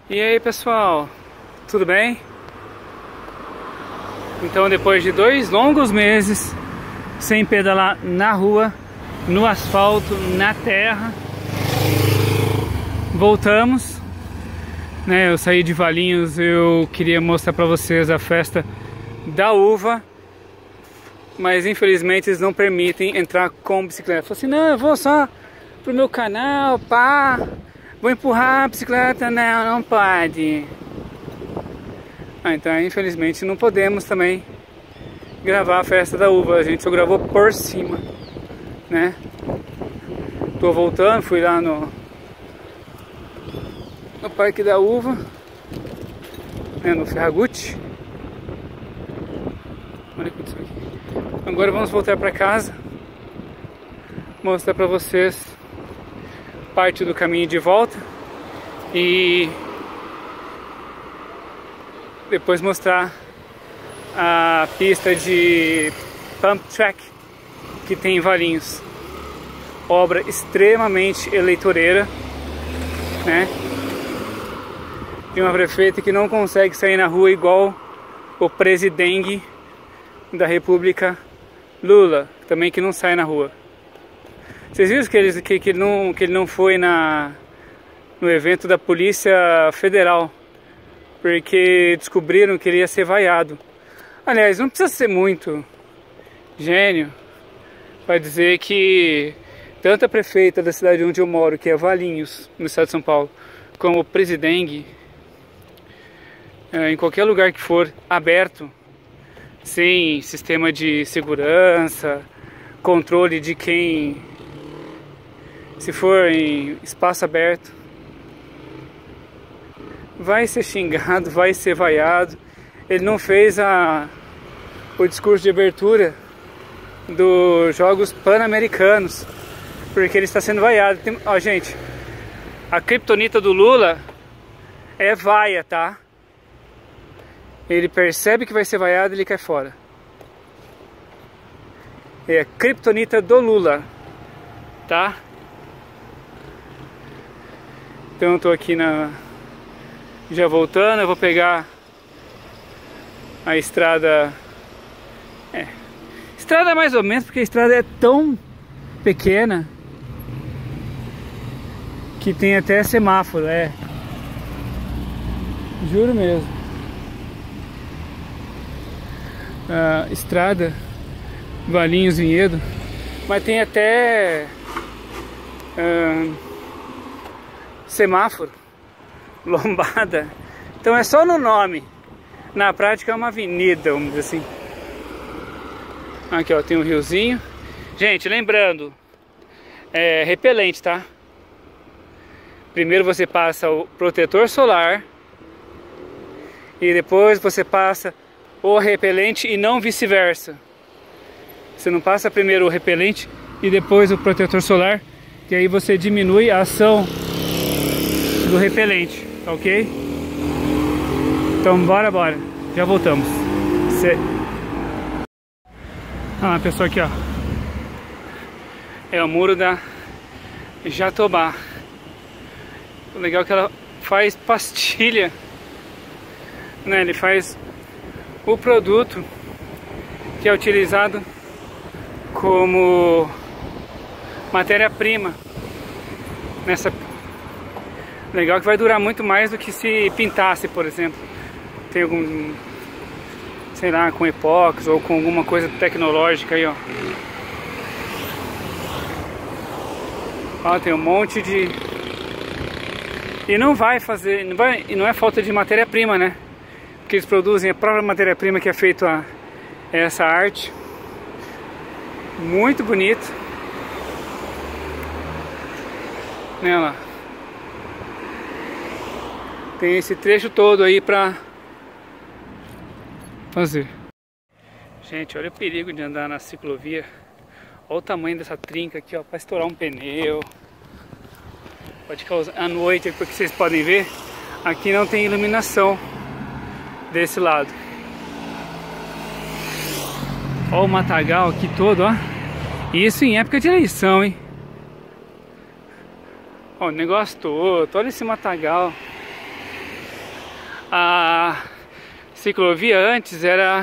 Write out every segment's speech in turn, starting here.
E aí pessoal, tudo bem? Então depois de 2 longos meses sem pedalar na rua, no asfalto, na terra, voltamos, né? Eu saí de Valinhos, eu queria mostrar pra vocês a festa da uva, mas infelizmente eles não permitem entrar com bicicleta. Eu falei assim, não, eu vou só pro meu canal, pá, vou empurrar a bicicleta, não pode. Então infelizmente não podemos também gravar a festa da uva, a gente só gravou por cima, né? Tô voltando, fui lá no Parque da Uva, né, no Ferragutti. Olha isso aqui. Agora vamos voltar para casa, mostrar para vocês parte do caminho de volta e depois mostrar a pista de pump track que tem em Valinhos. Obra extremamente eleitoreira, né? De uma prefeita que não consegue sair na rua igual o presidente da República, Lula, também, que não sai na rua. Vocês viram que ele não foi no evento da Polícia Federal, porque descobriram que ele ia ser vaiado. Aliás, não precisa ser muito gênio para dizer que tanto a prefeita da cidade onde eu moro, que é Valinhos, no estado de São Paulo, como o presidente, em qualquer lugar que for aberto, sem sistema de segurança, controle de quem, se for em espaço aberto, vai ser xingado, vai ser vaiado. Ele não fez o discurso de abertura dos Jogos Pan-Americanos, porque ele está sendo vaiado. Ó, gente, a criptonita do Lula é vaia, tá? Ele percebe que vai ser vaiado e ele cai fora. É a criptonita do Lula, tá? Então eu tô aqui já voltando, eu vou pegar a estrada. Estrada mais ou menos, porque a estrada é tão pequena que tem até semáforo, juro mesmo. A estrada Valinhos Vinhedo, mas tem até semáforo, lombada. Então é só no nome, na prática é uma avenida, vamos dizer assim. Aqui ó, tem um riozinho. Gente, lembrando, repelente, tá? Primeiro você passa o protetor solar e depois você passa o repelente, e não vice-versa. Você não passa primeiro o repelente e depois o protetor solar, que aí você diminui a ação do repelente, tá ok? Então bora, já voltamos. Ah, pessoal, aqui ó, é o muro da Jatobá. O legal é que ela faz pastilha, né? Ele faz o produto que é utilizado como matéria-prima nessa. Legal que vai durar muito mais do que se pintasse, por exemplo. Tem algum, sei lá, com epóxi ou com alguma coisa tecnológica aí, ó. Ó, tem um monte de... E não vai fazer, e não é falta de matéria-prima, né? Que eles produzem a própria matéria-prima que é feito essa arte. Muito bonito, né, lá. Tem esse trecho todo aí pra fazer. Gente, olha o perigo de andar na ciclovia. Olha o tamanho dessa trinca aqui, ó, pra estourar um pneu. Pode causar à noite, porque vocês podem ver, aqui não tem iluminação desse lado. Olha o matagal aqui todo, ó. Isso em época de eleição, hein? Ó, o negócio todo, olha esse matagal. A ciclovia antes era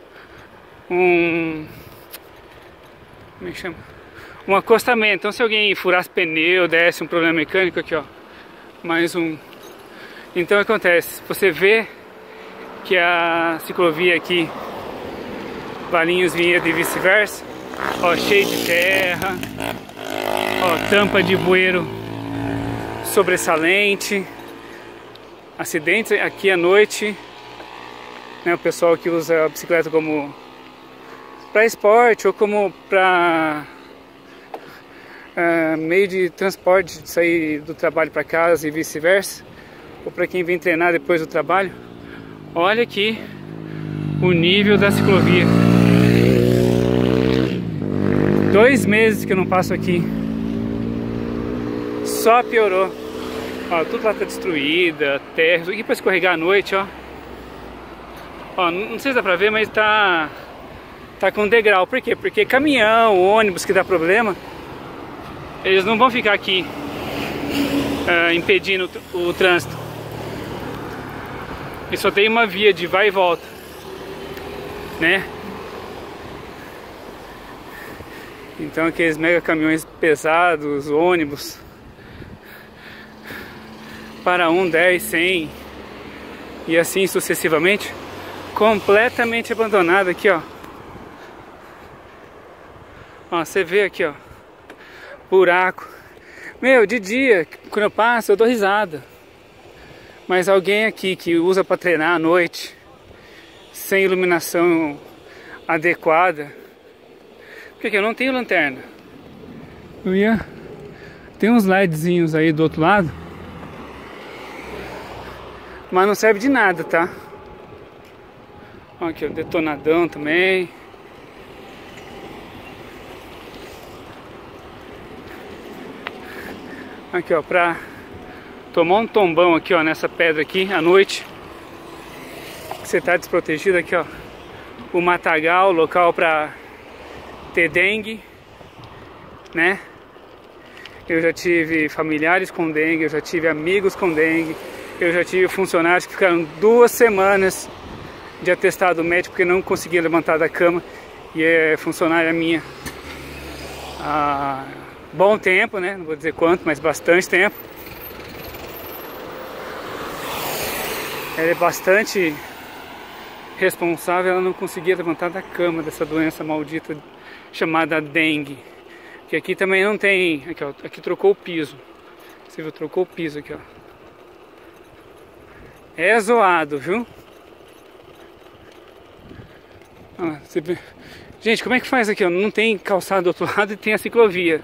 como é que chama? Um acostamento. Então se alguém furasse pneu, desse um problema mecânico aqui, ó, mais um. Então acontece, você vê que a ciclovia aqui, Valinhos Vinhedo e vice-versa, ó, cheio de terra, ó, tampa de bueiro sobressalente, acidentes aqui à noite, né, o pessoal que usa a bicicleta como para esporte ou como para meio de transporte, de sair do trabalho para casa e vice-versa, ou para quem vem treinar depois do trabalho. Olha aqui o nível da ciclovia. 2 meses que eu não passo aqui, só piorou. Ó, tudo lá tá destruída, terra, aqui para escorregar à noite, ó. Ó, não sei se dá pra ver, mas tá com degrau. Por quê? Porque caminhão, ônibus que dá problema, eles não vão ficar aqui impedindo o trânsito. E só tem uma via de vai e volta, né? Então aqueles mega caminhões pesados, ônibus, para 1, 10, 100 e assim sucessivamente, completamente abandonado aqui, ó. Ó, você vê aqui, ó, buraco. Meu, de dia, quando eu passo, eu dou risada. Mas alguém aqui que usa para treinar à noite, sem iluminação adequada, porque eu não tenho lanterna. Tem uns LEDzinhos aí do outro lado, mas não serve de nada, tá? Ó, aqui, ó, detonadão também. Aqui, ó, pra tomar um tombão aqui, ó, nessa pedra aqui à noite, você tá desprotegido aqui, ó. O matagal, local pra ter dengue, né? Eu já tive familiares com dengue, eu já tive amigos com dengue, eu já tive funcionários que ficaram 2 semanas de atestado médico porque não conseguia levantar da cama, e é funcionária minha há bom tempo, né? Não vou dizer quanto, mas bastante tempo. Ela é bastante responsável, ela não conseguia levantar da cama dessa doença maldita chamada dengue. Que aqui também não tem. Aqui, ó, aqui trocou o piso. Você viu? Trocou o piso aqui, ó. É zoado, viu? Ah, você vê. Gente, como é que faz aqui, ó? Não tem calçado do outro lado e tem a ciclovia,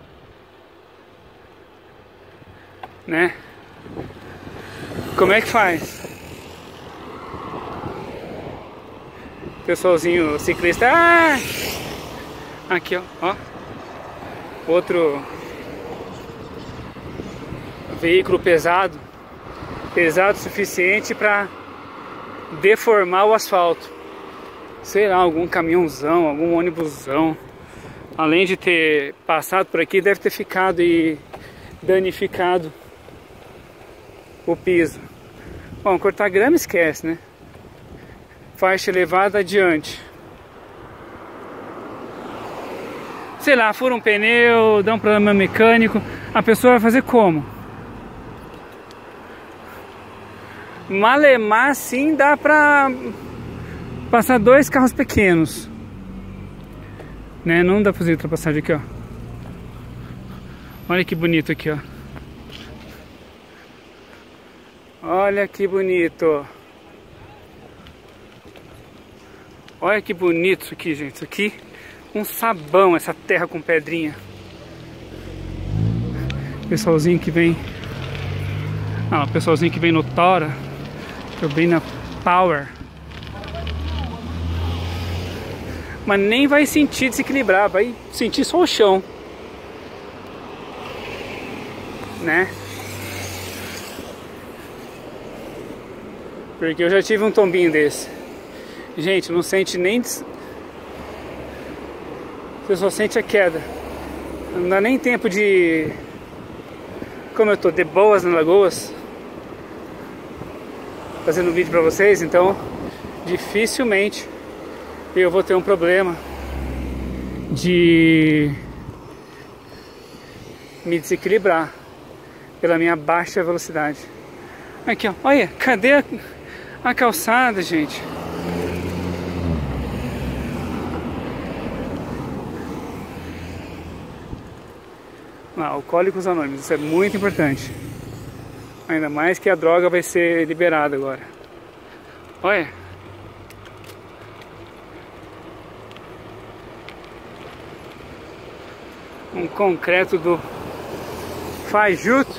né? Como é que faz? Pessoalzinho ciclista. Ah! Aqui, ó. Outro veículo pesado o suficiente para deformar o asfalto. Sei lá, algum caminhãozão, algum ônibusão, além de ter passado por aqui, deve ter ficado e danificado o piso. Bom, cortar grama esquece, né? Faixa elevada adiante. Sei lá, fura um pneu, dá um problema mecânico, a pessoa vai fazer como? Malemar, sim, dá pra passar 2 carros pequenos, né? Não dá pra fazer ultrapassagem aqui, ó. Olha que bonito aqui, ó. Olha que bonito. Olha que bonito isso aqui, gente. Isso aqui, um sabão, essa terra com pedrinha. Pessoalzinho que vem. Ah, o pessoalzinho que vem no Tora. Eu bem na Power. Mas nem vai sentir desequilibrar, vai sentir só o chão, né? Porque eu já tive um tombinho desse. Gente, não sente nem... Você só sente a queda. Não dá nem tempo de... Como eu tô de boas na Lagoas, fazendo vídeo pra vocês, então dificilmente eu vou ter um problema de me desequilibrar pela minha baixa velocidade. Aqui, ó, olha, cadê a calçada, gente? Alcoólicos Anônimos, isso é muito importante. Ainda mais que a droga vai ser liberada agora. Olha. Um concreto do fajuto.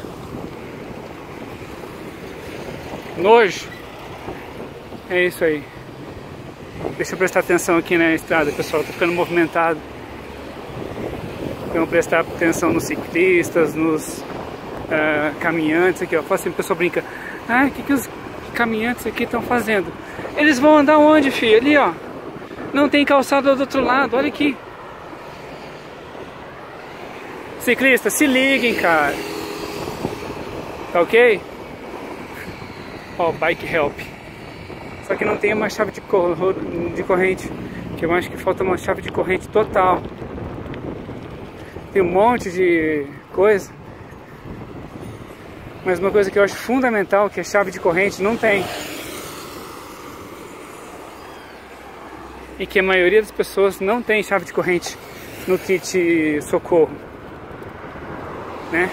Nojo. É isso aí. Deixa eu prestar atenção aqui na estrada, pessoal. Tá ficando movimentado. Vamos prestar atenção nos ciclistas, nos caminhantes aqui, ó. Assim, o pessoal brinca. Ah, o que os caminhantes aqui estão fazendo? Eles vão andar onde, filho? Ali, ó. Não tem calçada do outro lado, olha aqui. Ciclistas, se liguem, cara. Tá ok? Ó, bike help. Só que não tem uma chave de corrente. Que eu acho que falta uma chave de corrente total. Tem um monte de coisa. Mas uma coisa que eu acho fundamental, que é chave de corrente, não tem. E que a maioria das pessoas não tem chave de corrente no kit socorro. Né?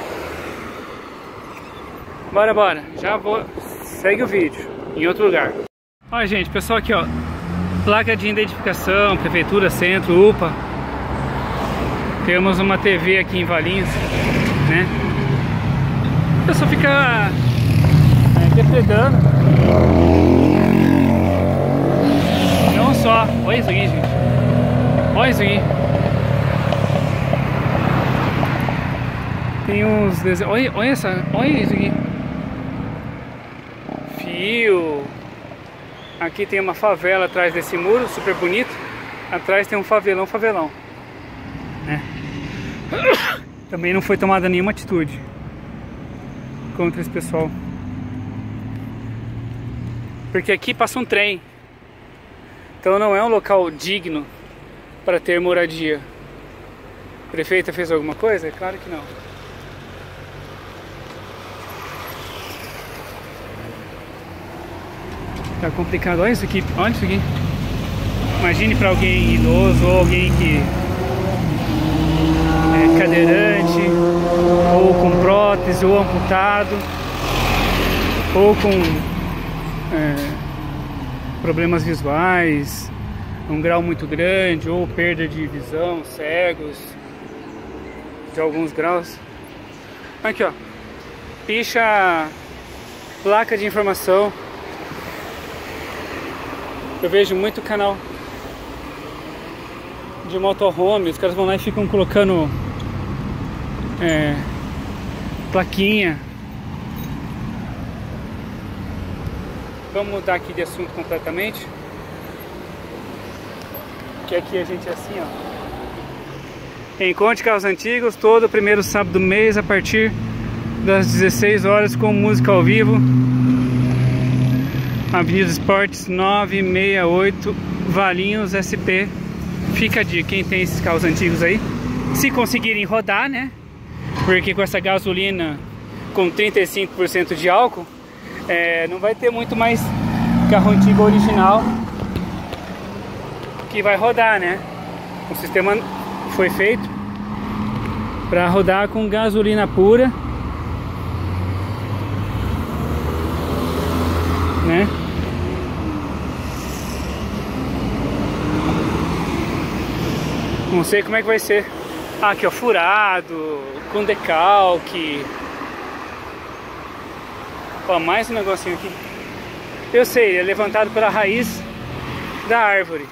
Bora, já vou. Segue o vídeo em outro lugar. Olha, gente, pessoal, aqui, ó, placa de identificação, prefeitura, centro, UPA. Temos uma TV aqui em Valinhos, né? O pessoal fica depredando. Não só. Olha isso aqui, gente. Olha isso aqui. Tem uns desenhos. Olha isso aqui. Fio. Aqui tem uma favela atrás desse muro, super bonito. Atrás tem um favelão. Né? Também não foi tomada nenhuma atitude contra esse pessoal. Porque aqui passa um trem. Então não é um local digno para ter moradia. A prefeita fez alguma coisa? É claro que não. Tá complicado. Olha isso aqui. Olha isso aqui. Imagine para alguém idoso ou alguém que é cadeirante, ou com prótese, ou amputado, ou com problemas visuais, um grau muito grande, ou perda de visão, cegos, de alguns graus. Aqui, ó, picha placa de informação. Eu vejo muito canal de motorhome, os caras vão lá e ficam colocando plaquinha. Vamos mudar aqui de assunto completamente. Que aqui a gente é assim, ó. Encontre carros antigos todo primeiro sábado do mês a partir das 16 horas com música ao vivo. Avenida Esportes 968, Valinhos, SP. Fica a dica, quem tem esses carros antigos aí, se conseguirem rodar, né? Porque com essa gasolina com 35% de álcool, não vai ter muito mais carro antigo original que vai rodar, né? O sistema foi feito para rodar com gasolina pura, né? Não sei como é que vai ser. Ah, aqui, ó, furado, com decalque. Ó, mais um negocinho aqui. Eu sei, é levantado pela raiz da árvore,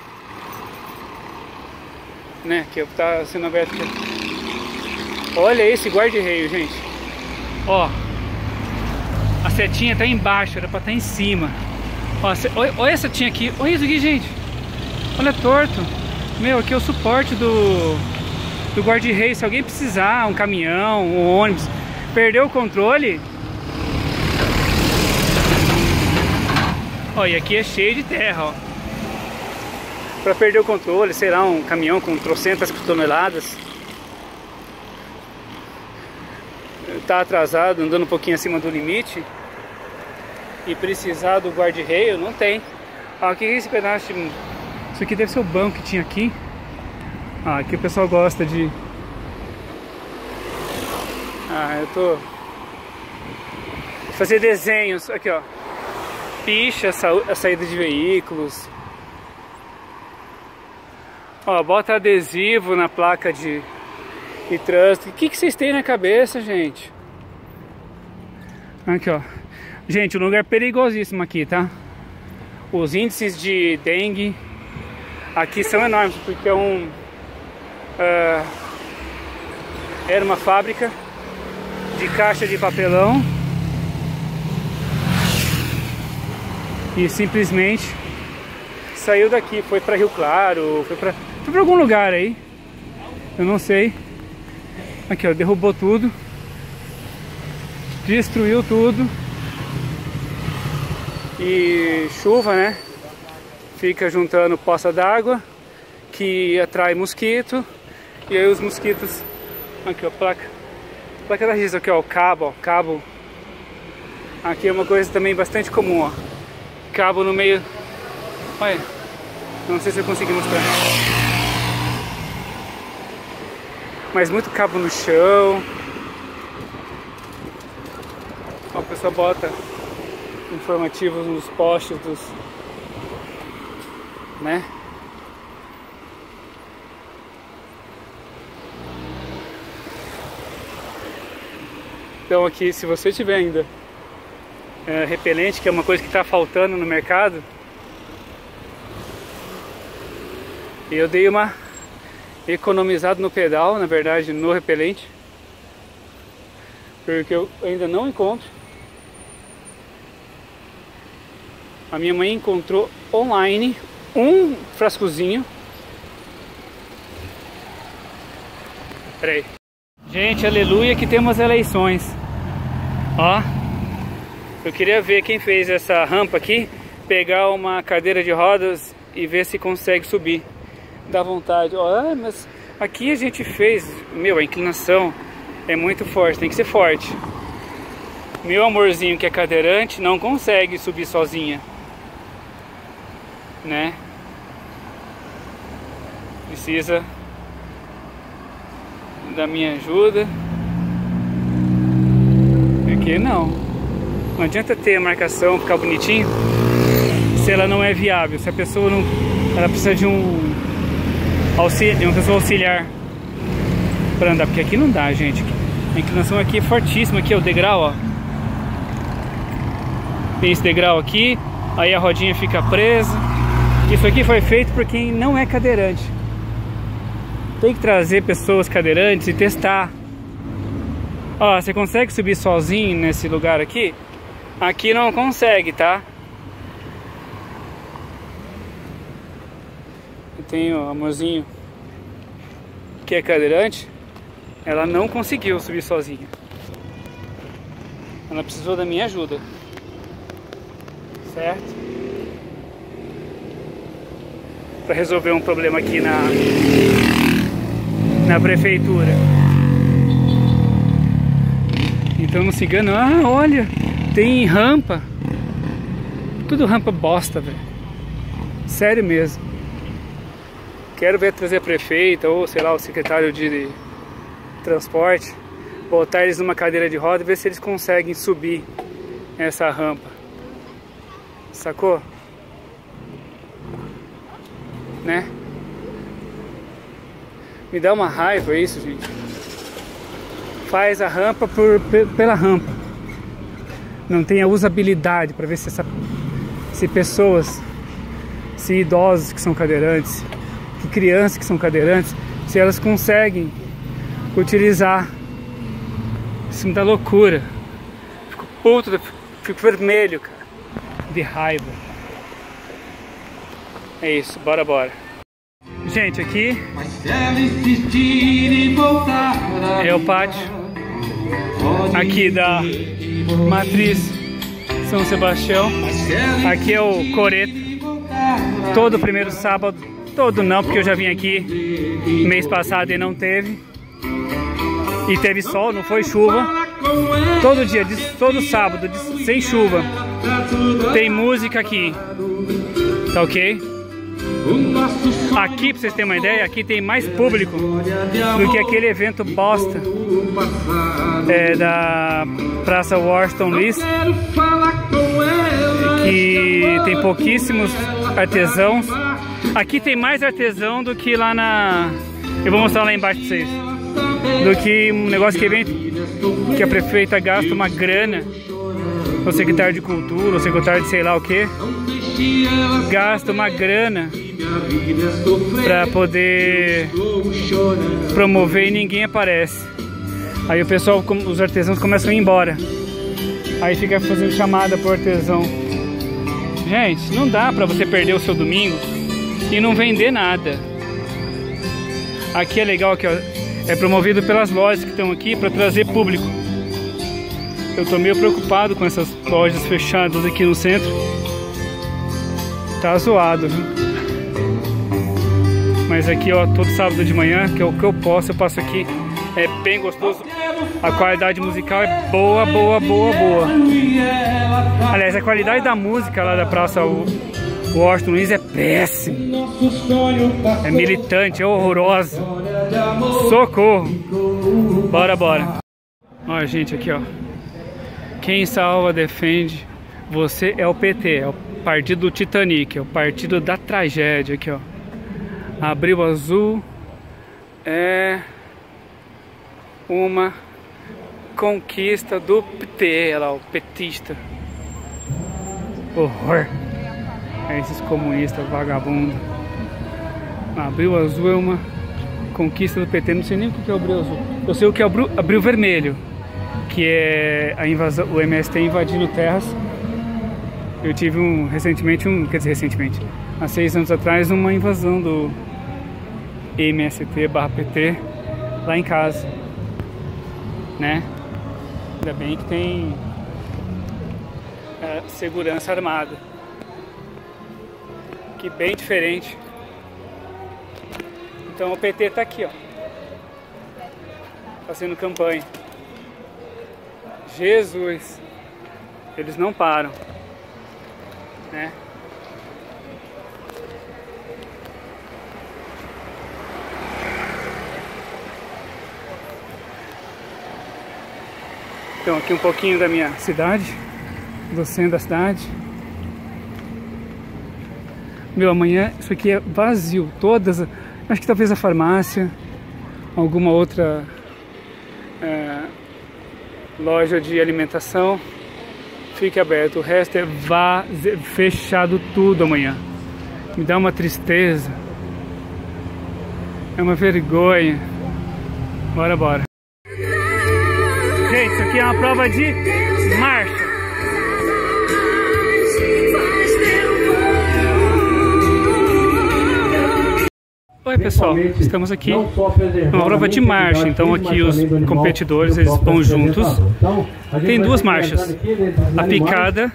né? Que tá sendo aberto aqui. Olha esse guarda-reio, gente. Ó, a setinha tá embaixo, era pra estar em cima. Ó, olha essa setinha aqui. Olha isso aqui, gente. Olha, torto. Meu, aqui é o suporte do guarda-reio. Se alguém precisar, um caminhão, um ônibus, perdeu o controle, Ó, e aqui é cheio de terra, ó. Pra perder o controle, sei lá, um caminhão com trocentas toneladas. Tá atrasado, andando um pouquinho acima do limite. E precisar do guarda-reio, não tem. Ó, aqui esse pedaço de... Isso aqui deve ser o banco que tinha aqui. Ah, aqui o pessoal gosta de... eu tô... fazer desenhos. Aqui, ó. Picha, a saída de veículos. Ó, bota adesivo na placa de trânsito. O que vocês têm na cabeça, gente? Aqui, ó. Gente, um lugar perigosíssimo aqui, tá? Os índices de dengue aqui são enormes, porque era uma fábrica de caixa de papelão e simplesmente saiu daqui, foi para Rio Claro, foi para algum lugar aí, eu não sei. Aqui, ó, derrubou tudo, destruiu tudo. E chuva, né? Fica juntando poça d'água que atrai mosquito. E aí os mosquitos... Aqui, ó, placa da RIS, aqui, ó, o cabo, ó, cabo. Aqui é uma coisa também bastante comum, ó. Cabo no meio... Olha, não sei se eu consegui mostrar. Mas muito cabo no chão. Ó, a pessoa bota informativos nos postes dos... né? Então aqui, se você tiver ainda repelente, que é uma coisa que está faltando no mercado, eu dei uma economizada no pedal, na verdade, no repelente, porque eu ainda não encontro. A minha mãe encontrou online um frascozinho. Peraí. Gente, aleluia que temos eleições. Ó, eu queria ver quem fez essa rampa aqui, pegar uma cadeira de rodas e ver se consegue subir. Dá vontade. Ó, mas aqui a gente fez... Meu, a inclinação é muito forte, tem que ser forte. Meu amorzinho que é cadeirante não consegue subir sozinha, né? Precisa da minha ajuda, porque não adianta ter a marcação, ficar bonitinho, se ela não é viável, se a pessoa não... Ela precisa de uma pessoa auxiliar para andar, porque aqui não dá, gente. A inclinação aqui é fortíssima. Aqui é o degrau, ó. Tem esse degrau aqui, aí a rodinha fica presa. Isso aqui foi feito por quem não é cadeirante. Tem que trazer pessoas cadeirantes e testar. Ó, você consegue subir sozinho nesse lugar aqui? Aqui não consegue, tá? Eu tenho o amorzinho que é cadeirante. Ela não conseguiu subir sozinha. Ela precisou da minha ajuda. Certo? Para resolver um problema aqui na prefeitura. Então não se engana. Ah, olha, tem rampa. Tudo rampa bosta, velho. Sério mesmo. Quero ver trazer a prefeita ou sei lá o secretário de transporte, botar eles numa cadeira de roda e ver se eles conseguem subir essa rampa. Sacou? Né? Me dá uma raiva isso, gente. Faz a rampa pela rampa. Não tem a usabilidade para ver se pessoas, se idosos que são cadeirantes, que crianças que são cadeirantes, se elas conseguem utilizar. Isso me dá loucura. Fico puto, fico vermelho, cara, de raiva. É isso, bora. Gente, aqui é o pátio aqui da Matriz São Sebastião. Aqui é o Coreto. Todo primeiro sábado, todo não, porque eu já vim aqui mês passado e não teve. E teve sol, não foi chuva. Todo dia, todo sábado, sem chuva, tem música aqui. Tá ok? Aqui, pra vocês terem uma ideia, aqui tem mais público do que aquele evento bosta da Praça Washington Luiz, que tem pouquíssimos artesãos. Aqui tem mais artesão do que lá na... Eu vou mostrar lá embaixo pra vocês. Do que um negócio que a prefeita gasta uma grana, o secretário de cultura, o secretário de sei lá o que, gasta uma grana para poder promover e ninguém aparece. Aí o pessoal, os artesãos começam a ir embora. Aí fica fazendo chamada pro artesão. Gente, não dá para você perder o seu domingo e não vender nada. Aqui é legal que é promovido pelas lojas que estão aqui para trazer público. Eu tô meio preocupado com essas lojas fechadas aqui no centro. Tá zoado, viu? Mas aqui, ó, todo sábado de manhã, que é o que eu posso, eu passo aqui. É bem gostoso. A qualidade musical é boa, boa, boa, boa. Aliás, a qualidade da música lá da Praça Washington Luiz é péssima. É militante, é horrorosa. Socorro. Bora, bora. Ó, gente, aqui, ó. Quem salva, defende. Você é o PT, é o partido do Titanic, é o partido da tragédia. Aqui, ó. Abril Azul é uma conquista do PT, olha lá, o petista. Horror. É esses comunistas vagabundos. Abril Azul é uma conquista do PT. Não sei nem o que é o Abril Azul. Eu sei o que é o Abril Vermelho, que é a invasão, o MST invadindo terras. Eu tive recentemente, há 6 anos atrás, uma invasão do MST/PT lá em casa, né? Ainda bem que tem segurança armada, que bem diferente. Então o PT tá aqui, ó, fazendo campanha. Jesus, eles não param, né? Então aqui um pouquinho da minha cidade, do centro da cidade. Meu, amanhã isso aqui é vazio, todas, acho que talvez a farmácia, alguma outra loja de alimentação fique aberto, o resto é vazio, fechado tudo amanhã. Me dá uma tristeza, é uma vergonha. Bora, bora. Gente, isso aqui é uma prova de marcha. Oi pessoal, estamos aqui numa prova de marcha, então aqui os competidores eles vão juntos. Tem 2 marchas, a picada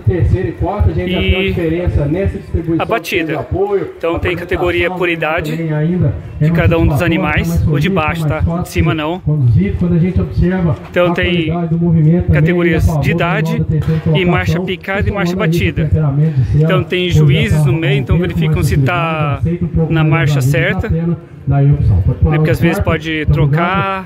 e a batida. Então tem categoria por idade de cada um dos animais, ou de baixo, tá? De cima não. Então tem categorias de idade e marcha picada e marcha batida. Então tem juízes no meio, então verificam se está na marcha certa. Porque às vezes pode trocar,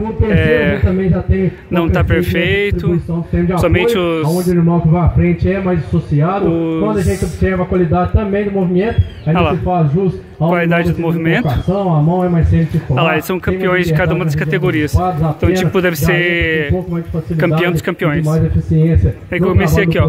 não está perfeito, somente os animal que vai à frente é mais associado. Quando a gente observa a qualidade também do movimento, aí você faz jus à qualidade do movimento. A mão é mais Olha lá, eles são campeões de cada uma das categorias. Então tipo deve ser campeão dos campeões. Aí comecei aqui, ó,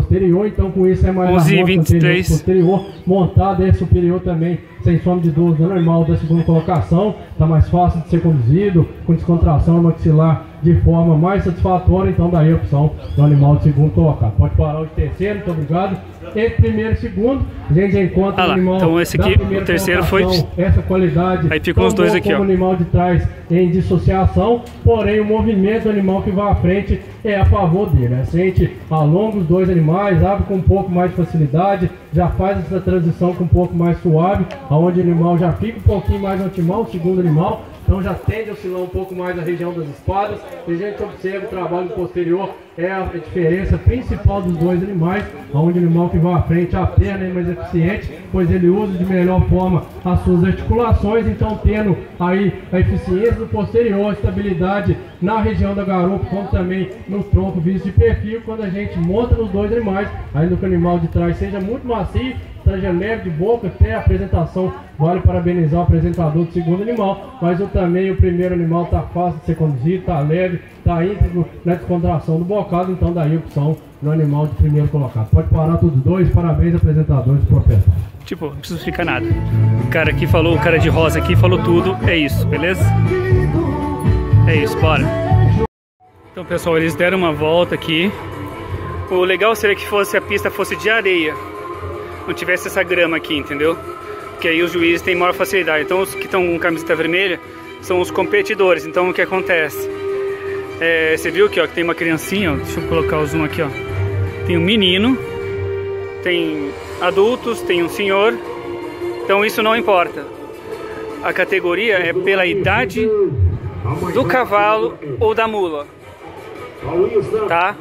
11h23. Montada é superior também, sem sombra de dúvida, normal da segunda colocação, tá mais fácil de ser conduzido, com descontração maxilar de forma mais satisfatória, então daí a opção do animal de segundo colocado. Pode parar o de terceiro, muito obrigado. Entre primeiro e segundo, a gente encontra o animal. Então esse aqui, o terceiro foi. Essa qualidade. Aí ficam os dois aqui, ó. O animal de trás em dissociação, porém o movimento do animal que vai à frente é a favor dele. A gente alonga os dois animais, abre com um pouco mais de facilidade, já faz essa transição com um pouco mais suave, onde o animal já fica um pouquinho mais otimal, o segundo animal. Então já tende a oscilar um pouco mais a região das espadas. E a gente observa o trabalho posterior, é a diferença principal dos dois animais, onde o animal que vai à frente, a perna é mais eficiente, pois ele usa de melhor forma as suas articulações, então tendo aí a eficiência do posterior, a estabilidade na região da garupa, como também no tronco visto de perfil, quando a gente monta nos dois animais, ainda que o animal de trás seja muito macio, seja leve de boca, até a apresentação, vale parabenizar o apresentador do segundo animal, mas também o primeiro animal está fácil de ser conduzido, está leve, está íntegro na descontração do bocado, então daí a opção no animal de primeiro colocado. Pode parar todos dois, parabéns apresentadores por ofertar. Tipo, não precisa explicar nada. O cara aqui falou, o cara de rosa aqui falou tudo, é isso, beleza? É isso, bora. Então pessoal, eles deram uma volta aqui. O legal seria que a pista fosse de areia, não tivesse essa grama aqui, entendeu? Porque aí os juízes têm maior facilidade. Então os que estão com camiseta vermelha são os competidores. Então o que acontece? Você viu aqui, ó, que tem uma criancinha, ó, deixa eu colocar o zoom aqui, ó. Tem um menino, tem adultos, tem um senhor. Então isso não importa. A categoria é pela idade do cavalo ou da mula, tá?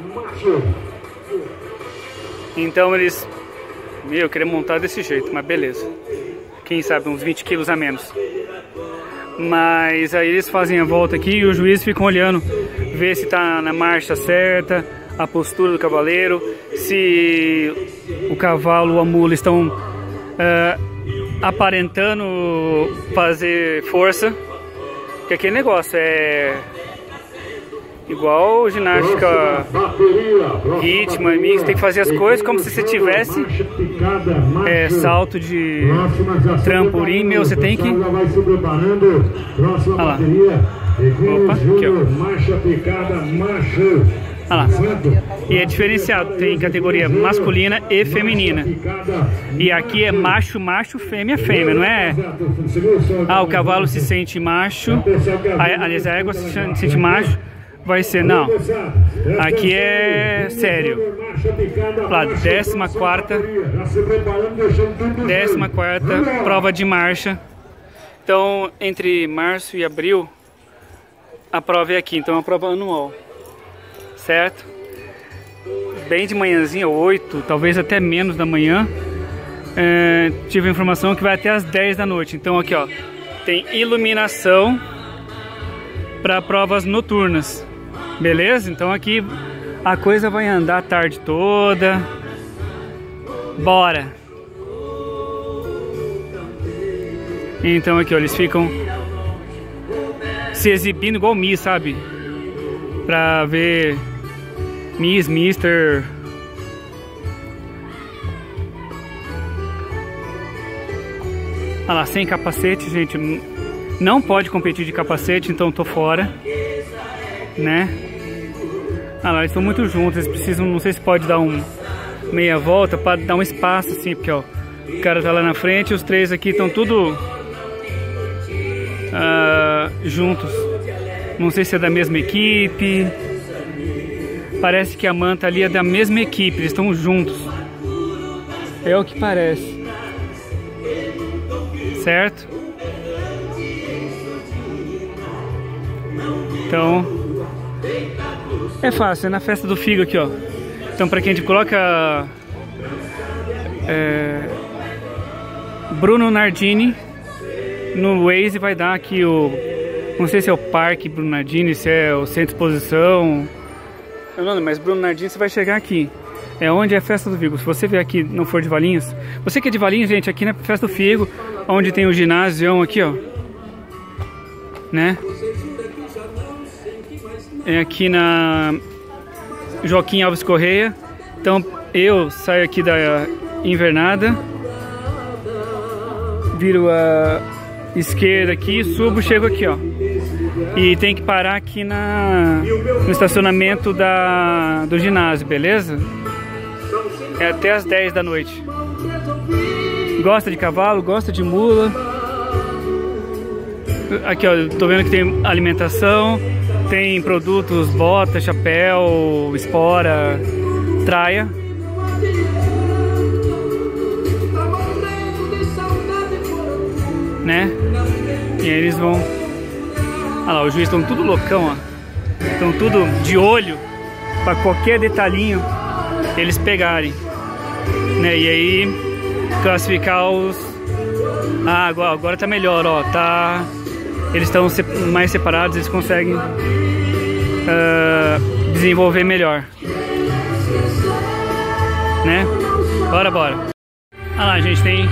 Então eles... eu queria montar desse jeito, mas beleza. Quem sabe uns 20 quilos a menos. Mas aí eles fazem a volta aqui e os juízes ficam olhando, ver se tá na marcha certa, a postura do cavaleiro, se o cavalo ou a mula estão aparentando fazer força. Porque aquele negócio é igual ginástica, ritmo, mix, tem que fazer as coisas como se você tivesse salto de trampolim, meu, você tem que... Olha lá. Opa, aqui, ó. Olha lá. E é diferenciado, tem categoria masculina e feminina. E aqui é macho, macho, fêmea, fêmea, não é? Ah, o cavalo se sente macho, aliás, a égua se sente macho, vai ser, não. Aqui é sério. Lá, 14ª prova de marcha. Então, entre março e abril, a prova é aqui. Então, é uma prova anual, certo? Bem de manhãzinha, 8, talvez até menos da manhã. Tive a informação que vai até as 10 da noite. Então, aqui, ó, tem iluminação para provas noturnas. Beleza? Então aqui a coisa vai andar a tarde toda. Bora! Então aqui, ó, eles ficam se exibindo igual Miss, sabe? Pra ver Miss, Mister. Olha lá, sem capacete, gente. Não pode competir de capacete, então tô fora, né? Ah lá, eles estão muito juntos, eles precisam, não sei se pode dar meia volta para dar um espaço assim, porque ó, o cara tá lá na frente e os três aqui estão tudo juntos. Não sei se é da mesma equipe. Parece que a manta ali é da mesma equipe, eles estão juntos. É o que parece. Certo? Então, é fácil, é na festa do Figo aqui, ó. Então, pra quem a gente coloca Bruno Nardini no Waze, vai dar aqui o... Não sei se é o Parque Bruno Nardini, se é o Centro de Exposição. Não, mas Bruno Nardini você vai chegar aqui. É onde é a festa do Figo. Se você vier aqui não for de Valinhos, você que é de Valinhos, gente, aqui na festa do Figo, onde tem o ginásio aqui, ó, né? É aqui na Joaquim Alves Correia. Então eu saio aqui da invernada, viro a esquerda aqui, subo, chego aqui, ó. E tem que parar aqui no estacionamento do ginásio, beleza? É até as 10 da noite. Gosta de cavalo, gosta de mula. Aqui, ó, tô vendo que tem alimentação, tem produtos, bota, chapéu, espora, traia. Né? E aí eles vão... Olha lá, os juízes estão tudo loucão, ó. Estão tudo de olho para qualquer detalhinho eles pegarem, né? E aí classificar os... Ah, agora tá melhor, ó. Tá... Eles estão mais separados, eles conseguem desenvolver melhor, né? Bora. Ah lá, gente, tem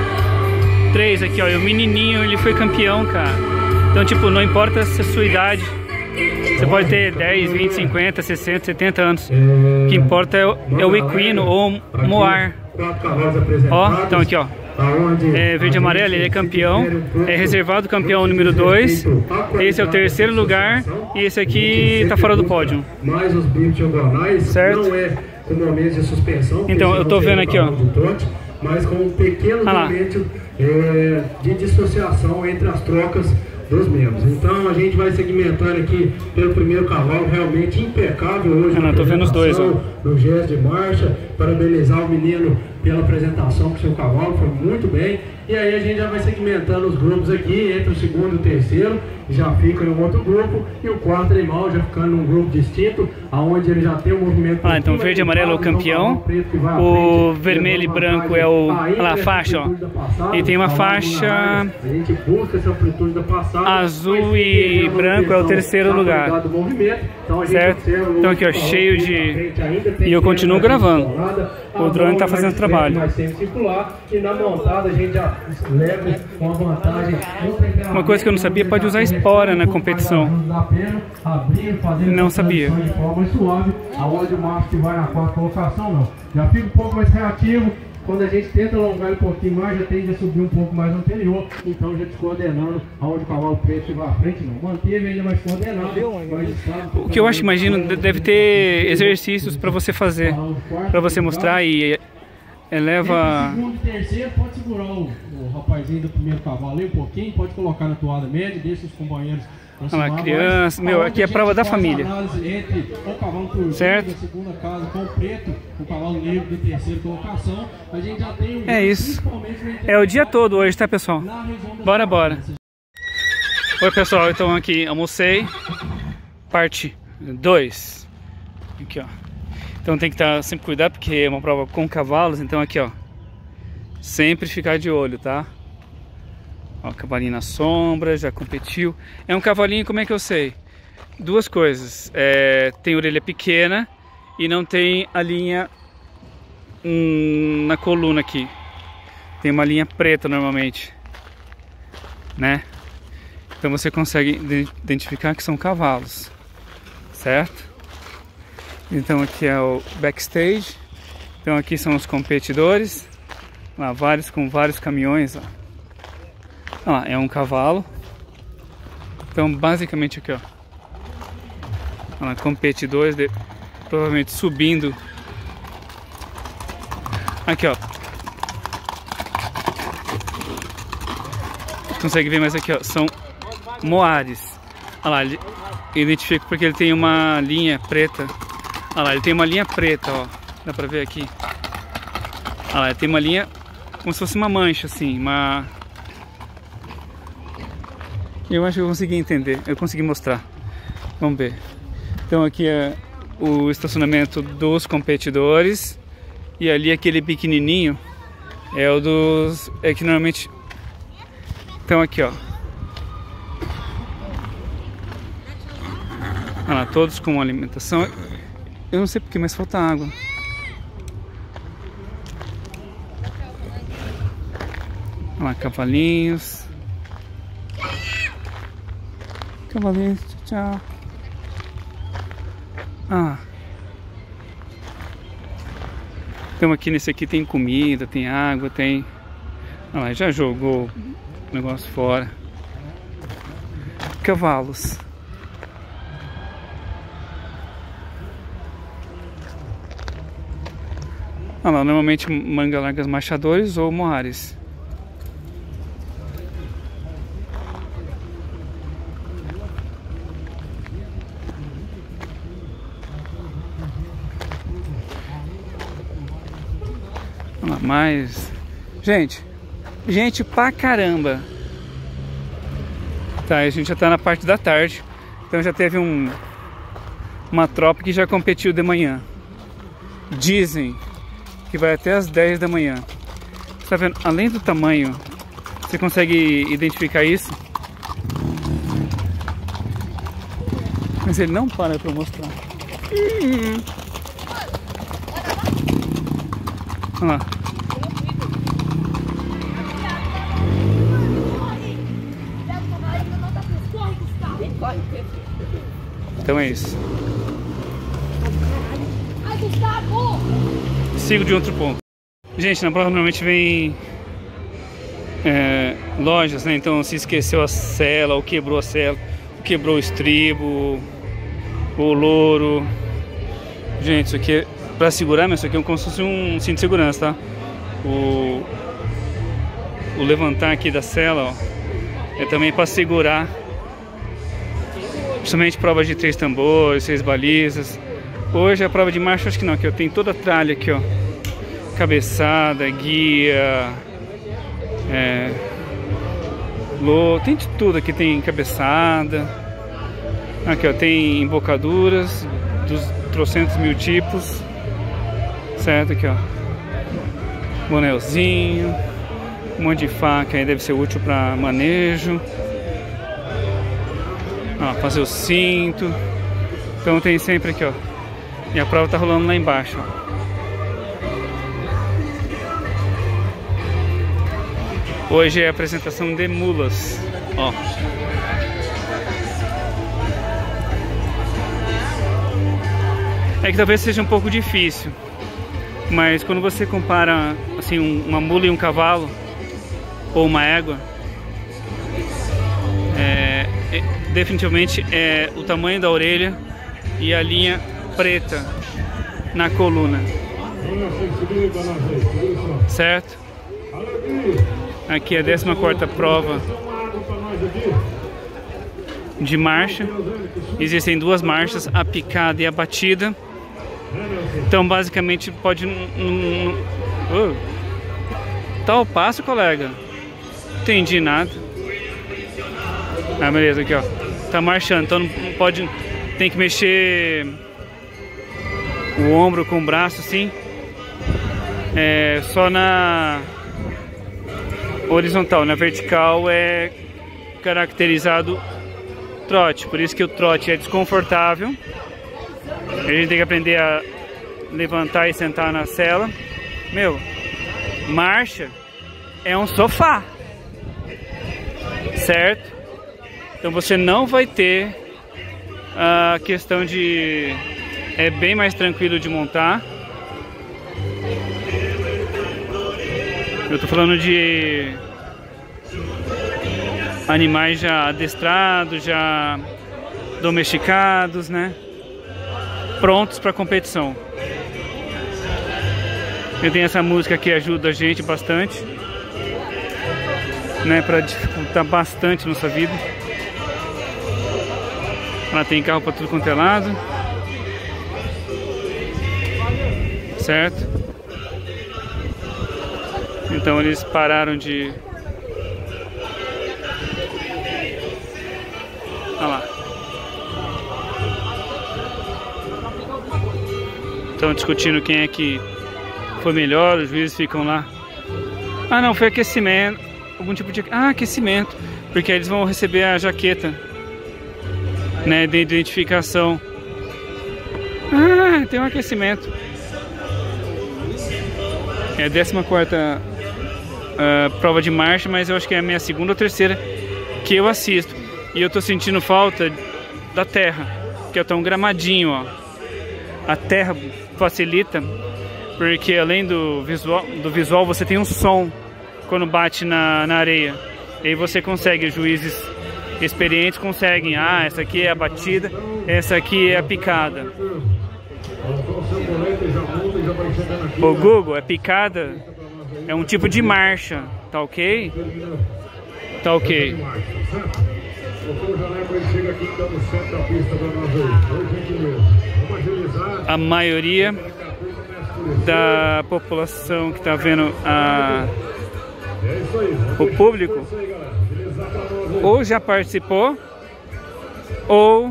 3 aqui, ó. E o menininho, ele foi campeão, cara. Então, tipo, não importa se a sua idade. Você pode ter 10, 20, 50, 60, 70 anos. O que importa é o equino ou moar. Ó, então aqui, ó. É verde e amarelo, ele é campeão. É reservado campeão número 2. Esse é o 3º lugar. E esse aqui tá fora do pódio. Certo? Então, eu tô vendo aqui, ó. Mas com um pequeno momento de dissociação entre as trocas dos membros. Então a gente vai segmentando aqui pelo primeiro cavalo, realmente impecável hoje. Tô vendo os dois, ó. No gesto de marcha, parabenizar o menino pela apresentação com seu cavalo, foi muito bem. E aí a gente já vai segmentando os grupos aqui, entre o 2º e o 3º, já fica em um outro grupo, e o 4º animal já ficando num grupo distinto, aonde ele já tem um movimento... Ah, então verde e amarelo é o campeão, o vermelho e branco é a faixa, ó. E tem uma faixa... A gente busca essa amplitude da passada. Azul e branco é o 3º lugar, certo? Então aqui, ó, cheio de... E eu continuo gravando. O drone tá fazendo trabalho. E na montada a gente já leva uma vantagem. Uma coisa que eu não sabia, pode usar espora na competição. Não sabia. De forma suave, aonde o macho que vai na 4ª colocação, não. Já fica um pouco mais reativo. Quando a gente tenta alongar um pouquinho mais, já tende a subir um pouco mais anterior, então já descoordenando aonde o cavalo preto vai à frente, não. Manteve ainda mais coordenado. O que eu acho, imagino, deve ter exercícios para você fazer, para você mostrar e eleva... No 2º e 3º, pode segurar o rapazinho do primeiro cavalo ali um pouquinho, pode colocar na toada média, deixa os companheiros... Olha lá, criança, meu, aqui é a prova da família. Entre o cavalo turco certo? Da 2ª casa com o preto, o cavalo negro de 3ª colocação, a gente já tem É isso. É o dia todo hoje, tá, pessoal? Bora. Oi, pessoal, então aqui almocei. Parte 2. Aqui, ó. Então tem que estar sempre cuidado porque é uma prova com cavalos, então aqui, ó. Sempre ficar de olho, tá? Ó, cavalinho na sombra, já competiu. É um cavalinho, como é que eu sei? 2 coisas. Tem orelha pequena e não tem a linha na coluna aqui. Tem uma linha preta normalmente, né? Então você consegue identificar que são cavalos, certo? Então aqui é o backstage. Então aqui são os competidores. Lá, com vários caminhões, ó. Ah, é um cavalo. Então basicamente aqui, ó. Olha lá, competidores provavelmente subindo. Aqui, ó. Consegue ver mais aqui, ó. São moares. Olha lá, ele identifica porque ele tem uma linha preta. Olha lá, ele tem uma linha preta, ó. Dá pra ver aqui. Olha lá, ele tem uma linha como se fosse uma mancha, assim, uma... Eu acho que eu consegui entender, eu consegui mostrar. Vamos ver. Então aqui é o estacionamento dos competidores. E ali aquele pequenininho é o dos... É que normalmente... Então aqui, ó. Olha lá, todos com alimentação. Eu não sei porque, mas falta água. Olha lá, cavalinhos. Cavalinhos, tchau. Ah. Então aqui nesse aqui tem comida, tem água, tem... Olha lá, já jogou o negócio fora. cavalos. Olha lá, normalmente manga largas marchadores ou moares. Olha lá, mais... Gente pra caramba. Tá, a gente já tá na parte da tarde. Então já teve uma tropa que já competiu de manhã. Dizem que vai até as 10 da manhã. Você tá vendo? Além do tamanho, você consegue identificar isso? Mas ele não para pra mostrar. Olha lá. Então é isso. Sigo de outro ponto. Gente, na prova normalmente vem lojas, né? Então se esqueceu a sela, ou quebrou a sela, ou quebrou o estribo, o louro. Gente, isso aqui é pra segurar, mas isso aqui é como se fosse um cinto de segurança, tá? O levantar aqui da sela, ó, é também para segurar. Principalmente prova de 3 tambores, 6 balizas. Hoje a prova de marcha acho que não, aqui ó, tem toda a tralha aqui, ó. Cabeçada, guia, tem de tudo aqui, tem cabeçada. Aqui ó, tem embocaduras dos trocentos mil tipos. Certo, aqui ó. Bonelzinho, um monte de faca aí, deve ser útil para manejo. Ó, fazer o cinto. Então tem sempre aqui ó. E a prova tá rolando lá embaixo ó. Hoje é a apresentação de mulas, ó. É que talvez seja um pouco difícil, mas quando você compara assim uma mula e um cavalo ou uma égua, definitivamente é o tamanho da orelha e a linha preta na coluna, certo? Aqui é a 14ª prova de marcha. Existem 2 marchas, a picada e a batida. Então basicamente pode... Tá ao passo, colega? Entendi nada. Ah, beleza, aqui ó. Tá marchando, então não pode... Tem que mexer o ombro com o braço assim. Só na horizontal, na vertical é caracterizado trote. Por isso que o trote é desconfortável. A gente tem que aprender a levantar e sentar na sela. Meu, marcha é um sofá, certo? Então você não vai ter a questão de... É bem mais tranquilo de montar. Eu tô falando de animais já adestrados, já domesticados, né? Prontos para competição. Eu tenho essa música que ajuda a gente bastante, né? Para dificultar bastante nossa vida. Ela tem carro para tudo quanto é lado, certo? Então eles pararam de... Olha lá. Estão discutindo quem é que foi melhor, os juízes ficam lá. Ah não, foi aquecimento. Algum tipo de... Ah, aquecimento. Porque eles vão receber a jaqueta, né, de identificação. Ah, tem um aquecimento. É a 14ª prova de marcha, mas eu acho que é a minha 2ª ou 3ª que eu assisto. E eu tô sentindo falta da terra, que é tão gramadinho, ó. A terra facilita, porque além do visual você tem um som quando bate na areia. E aí você consegue, os juízes experientes conseguem. Ah, essa aqui é a batida, essa aqui é a picada. O Google, é picada, é um tipo de marcha, tá ok? Tá ok. A maioria da população que tá vendo o público ou já participou ou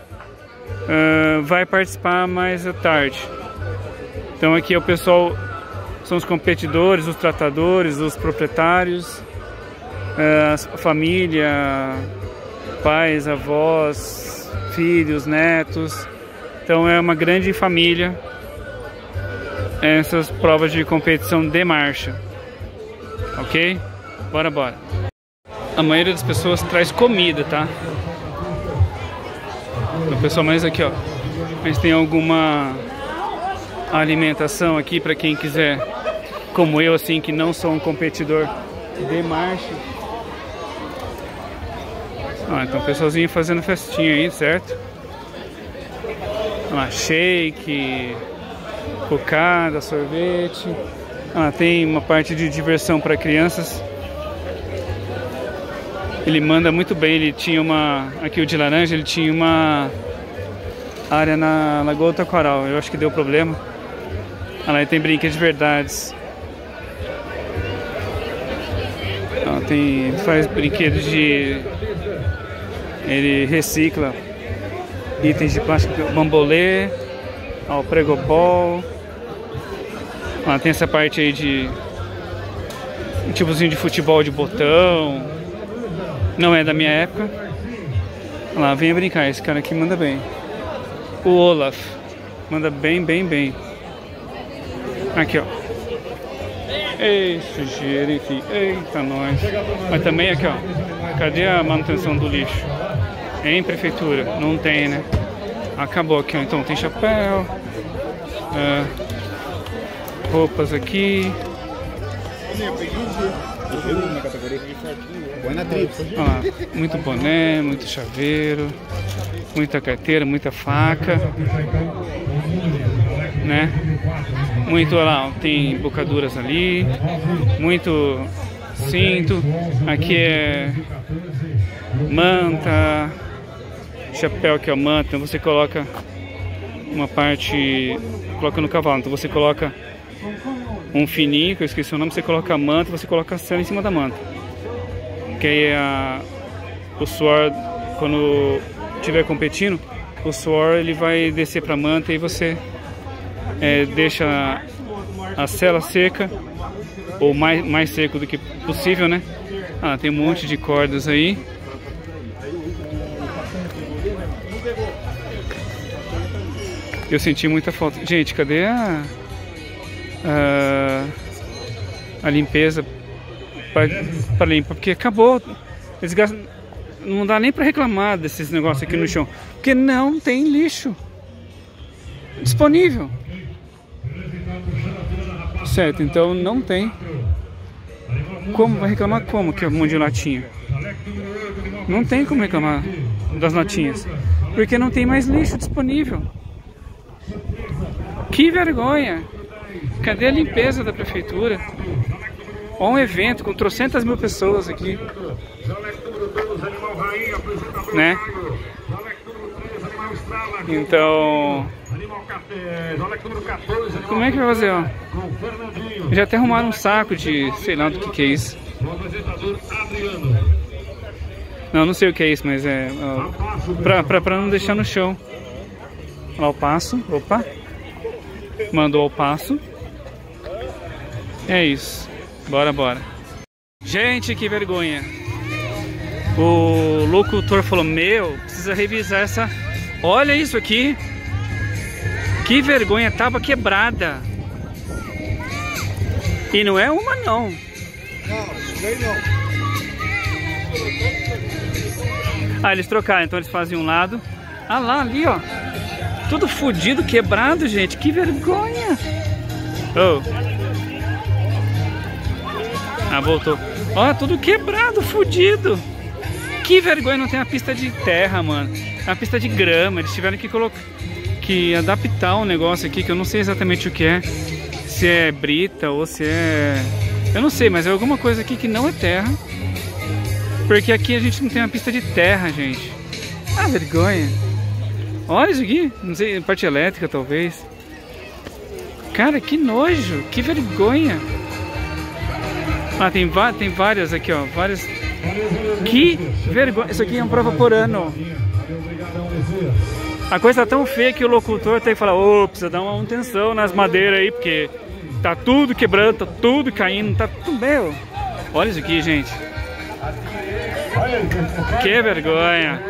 vai participar mais à tarde. Então aqui é o pessoal, são os competidores, os tratadores, os proprietários, a família, pais, avós, filhos, netos. Então é uma grande família essas provas de competição de marcha. Ok? Bora, bora. A maioria das pessoas traz comida, tá? O pessoal mais aqui, ó. Mas tem alguma alimentação aqui para quem quiser, como eu, assim, que não sou um competidor de marcha. Então o pessoalzinho fazendo festinha aí, certo? Shake, cocada, sorvete. Tem uma parte de diversão para crianças. Ele manda muito bem. Ele tinha aqui o de laranja, ele tinha uma área na Lagoa do Taquaral. Eu acho que deu problema. Lá tem brinquedos de verdades. Ele faz brinquedos de... Ele recicla itens de plástico, bambolê, o pregobol. Tem essa parte aí de um tipozinho de futebol de botão. Não é da minha época. Venha brincar, esse cara aqui manda bem. O Olaf manda bem, bem, bem. Aqui, ó. Ei, xerife. Eita, nós. Mas também aqui, ó. Cadê a manutenção do lixo? Em prefeitura? Não tem, né? Acabou aqui, ó. Então tem chapéu. Roupas aqui. Muito boné, muito chaveiro, muita carteira, muita faca, né? Muito, lá, tem bocaduras ali, muito cinto. Aqui é manta, chapéu que é o manta. Então você coloca uma parte, coloca no cavalo. Então você coloca um fininho, que eu esqueci o nome, você coloca a manta, você coloca a cela em cima da manta. Que aí o suor, quando estiver competindo, o suor ele vai descer para a manta e você deixa a cela seca, ou mais seco do que possível, né? Tem um monte de cordas aí. Eu senti muita falta. Gente, cadê a limpeza para limpar? Porque acabou. Eles gastam, não dá nem para reclamar desses negócios aqui no chão, porque não tem lixo disponível. Certo, então não tem. Como vai reclamar? Como que é um monte de latinha? Não tem como reclamar das latinhas, porque não tem mais lixo disponível. Que vergonha! Cadê a limpeza da prefeitura? Olha um evento com 300.000 pessoas aqui, né? Então, como é que vai fazer, ó? Já até arrumaram um saco de, sei lá do que é isso. Não sei o que é isso, mas é pra não deixar no chão. Olha lá o passo, opa. Mandou ao passo. É isso. Bora, bora. Gente, que vergonha. O locutor falou, precisa revisar essa... Olha isso aqui. Que vergonha, tábua quebrada. E não é uma, não. Não. Eles trocaram, então eles fazem um lado. Lá, ali, ó. Tudo fodido, quebrado, gente. Que vergonha. Voltou. Ó, tudo quebrado, fodido. Que Que vergonha, não tem uma pista de terra, mano. É uma pista de grama. Eles tiveram que colocar, que adaptar um negócio aqui que eu não sei exatamente o que é. Se é brita ou se é... eu não sei, mas é alguma coisa aqui que não é terra. Porque aqui a gente não tem uma pista de terra, gente. Ah, vergonha. Olha isso aqui. Não sei, parte elétrica talvez. Cara, que nojo. Que vergonha. Ah, tem várias aqui, ó. Várias. Que vergonha. Isso aqui é uma prova por ano. A coisa tá tão feia que o locutor tem que falar: ô, precisa dar uma manutenção nas madeiras aí, porque tá tudo quebrando, tá tudo caindo, tá tudo meu. Olha isso aqui, gente. Que vergonha.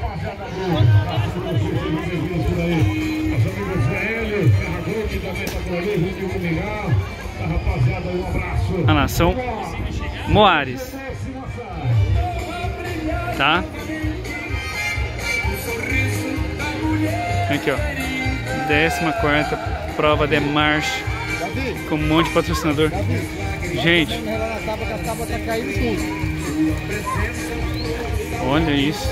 A nação Moares. Tá? Aqui, ó. 14ª prova de marcha. Com um monte de patrocinador. Gente. Olha isso.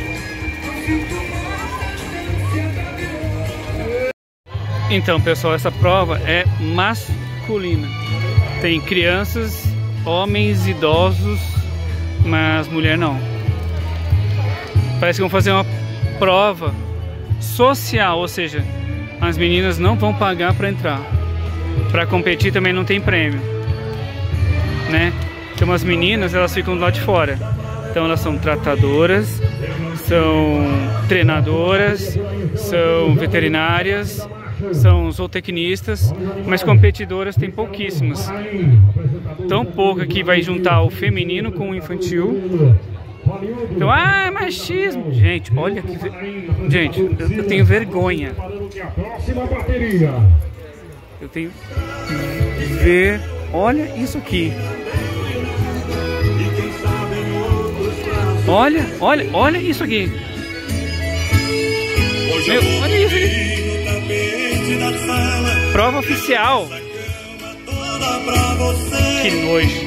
Então, pessoal, essa prova é masculina. Tem crianças, homens, idosos, mas mulher não. Parece que vão fazer uma prova social, ou seja, as meninas não vão pagar para entrar. Para competir também não tem prêmio, né? Então as meninas, elas ficam do lado de fora. Então elas são tratadoras, são treinadoras, são veterinárias, são zootecnistas, mas competidoras tem pouquíssimas. Tão pouca que vai juntar o feminino com o infantil. Então, machismo. Gente, olha que... Gente, eu tenho vergonha. Eu tenho... Olha isso aqui. Olha isso aqui. Meu, olha isso aqui. Prova oficial. Que nojo.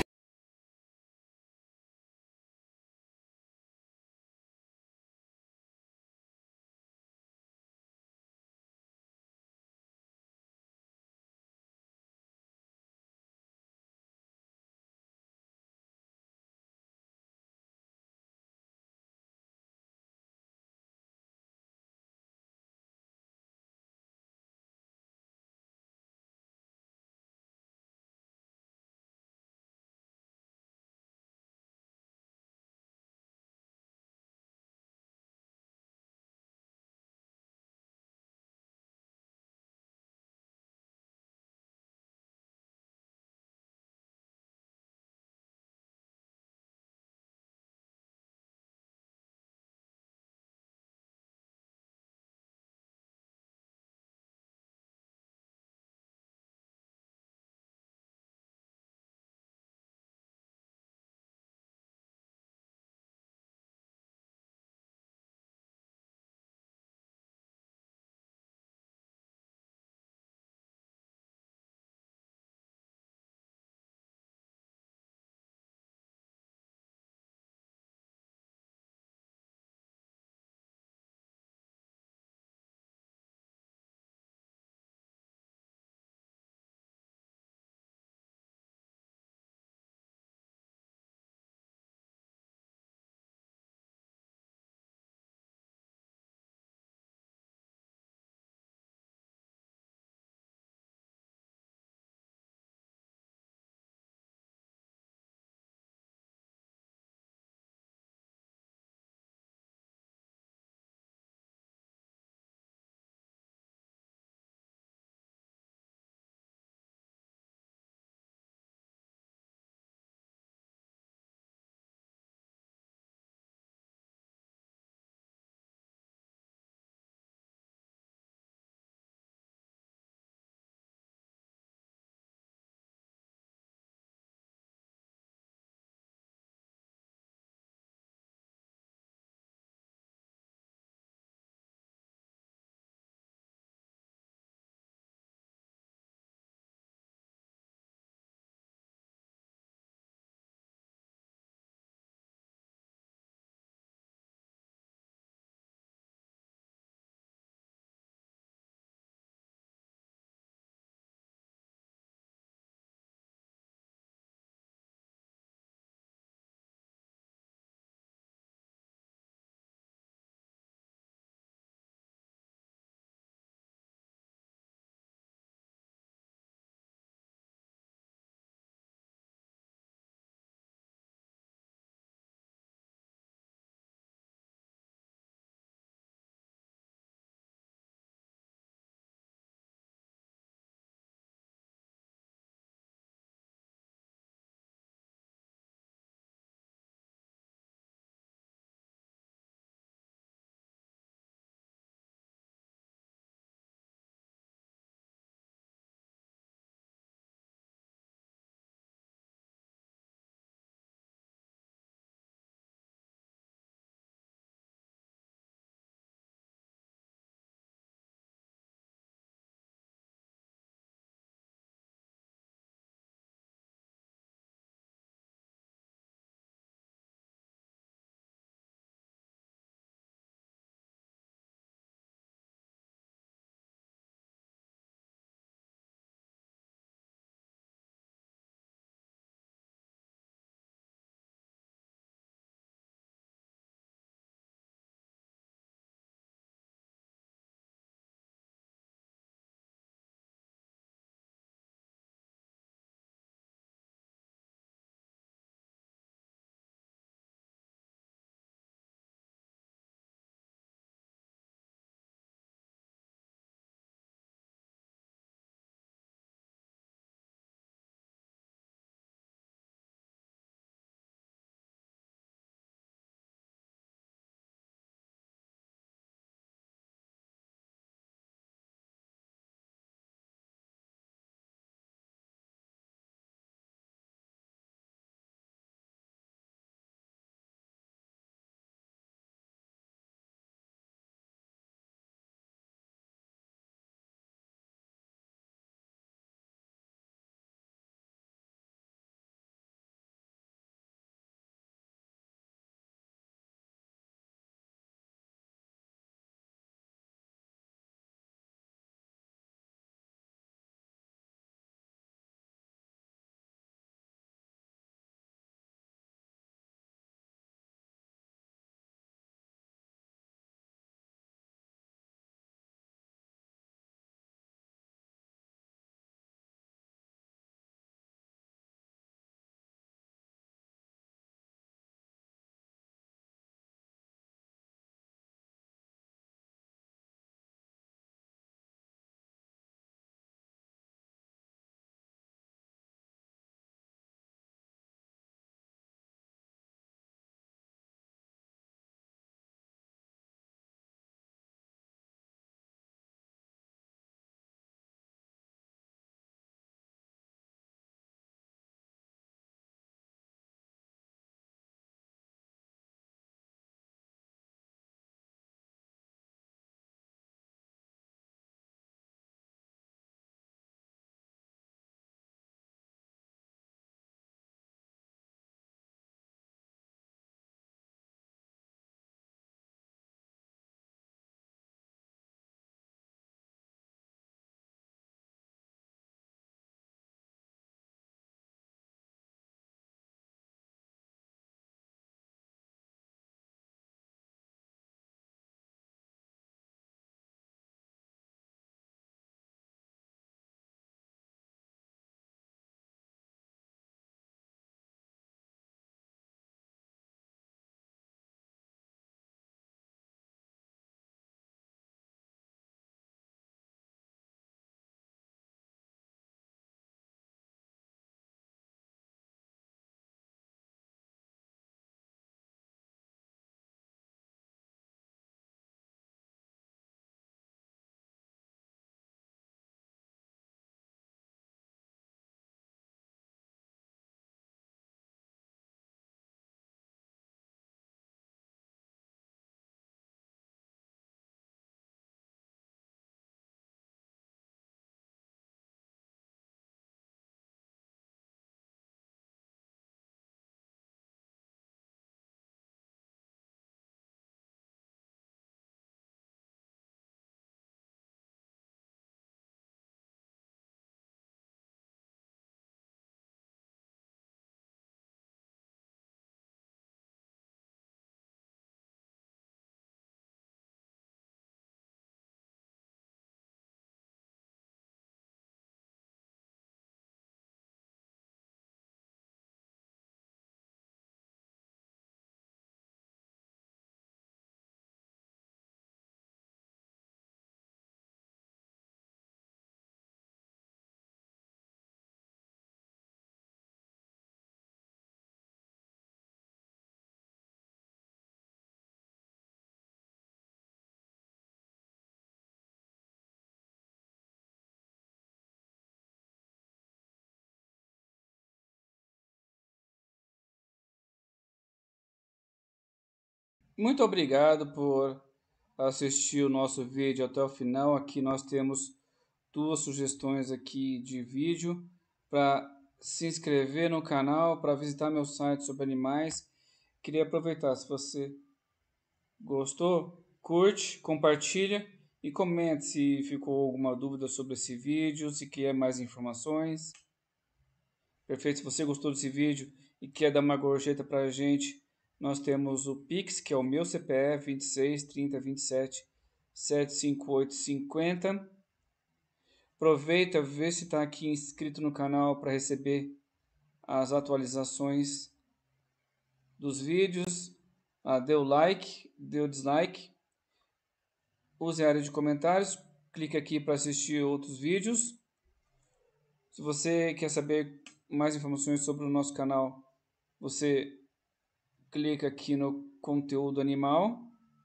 Muito obrigado por assistir o nosso vídeo até o final. Aqui nós temos duas sugestões aqui de vídeo para se inscrever no canal, para visitar meu site sobre animais. Queria aproveitar, se você gostou, curte, compartilha e comente se ficou alguma dúvida sobre esse vídeo, se quer mais informações. Perfeito, se você gostou desse vídeo e quer dar uma gorjeta para a gente, nós temos o Pix, que é o meu CPF, 26 30 27 758 50. Aproveita, vê se está aqui inscrito no canal para receber as atualizações dos vídeos. Dê o like, dê o dislike. Use a área de comentários. Clique aqui para assistir outros vídeos. Se você quer saber mais informações sobre o nosso canal, você clica aqui no conteúdo animal.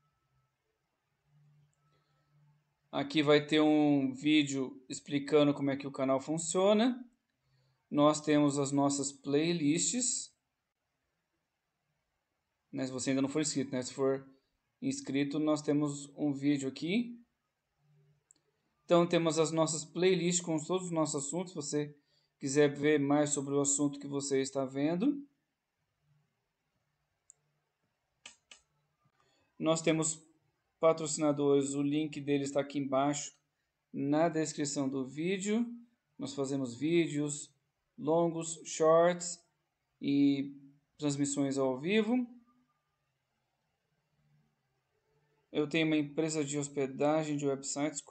Aqui vai ter um vídeo explicando como é que o canal funciona. Nós temos as nossas playlists. Né, se você ainda não for inscrito, né? Se for inscrito, nós temos um vídeo aqui. Então temos as nossas playlists com todos os nossos assuntos. Se você quiser ver mais sobre o assunto que você está vendo. Nós temos patrocinadores, o link deles está aqui embaixo na descrição do vídeo. Nós fazemos vídeos longos, shorts e transmissões ao vivo. Eu tenho uma empresa de hospedagem de websites,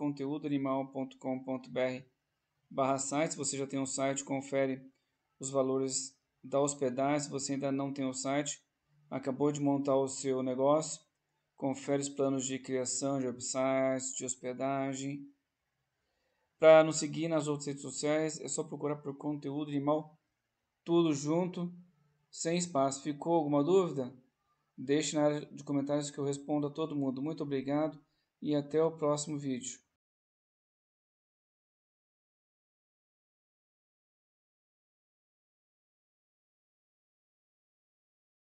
conteúdoanimal.com.br/site. Se você já tem um site, confere os valores da hospedagem. Se você ainda não tem o site, acabou de montar o seu negócio, confere os planos de criação de websites, de hospedagem. Para nos seguir nas outras redes sociais, é só procurar por Conteúdo Animal, tudo junto, sem espaço. Ficou alguma dúvida? Deixe na área de comentários que eu respondo a todo mundo. Muito obrigado e até o próximo vídeo.